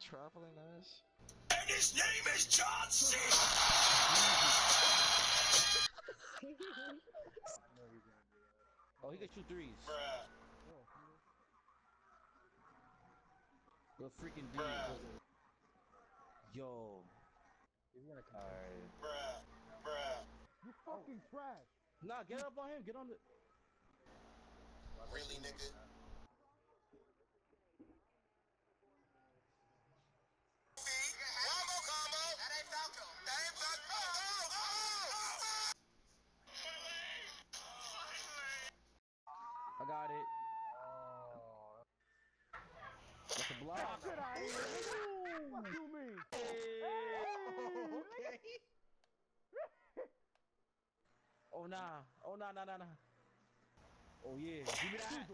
Traveling ass. And his name is John C. Oh, he can shoot threes. Bruh. The freaking D. Bruh. Yo. Alright. Bruh. Bruh. You fucking trash. Nah, get up on him. Get on the. Really, nigga? I got it. Oh. That's a block. Get out of here, nigga. What you mean? Okay. Oh nah. Oh nah. Oh yeah. Give me that.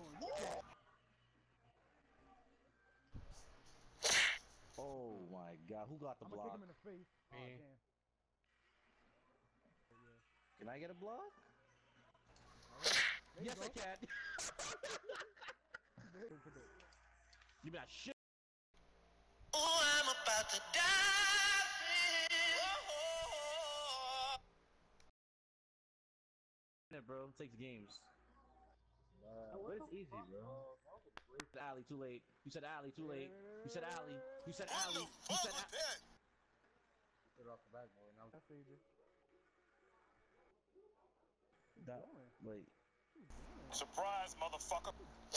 Oh my God. Who got the I'm gonna kick him block? in the face. Oh, Me. damn. Can I get a block? There Yes, you I go. can. There you go. Give me that shit. Oh, I'm about to die. Bro, it takes games. But it's easy, bro. Alley, too late. You said alley, too late. You said alley. You said What alley. the You fuck said was that? Get off the back, boy. Now that's easy. that. Wait. Surprise, motherfucker.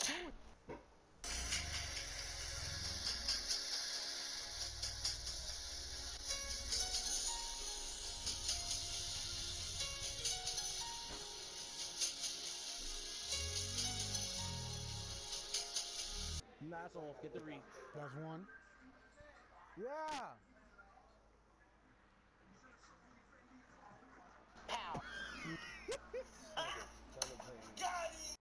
Nah, it's off. Get the re. That's one. Yeah. Got it.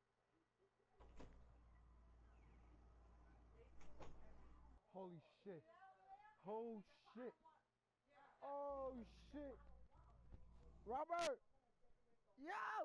Holy shit. Oh shit. Oh shit. Robert. Yo.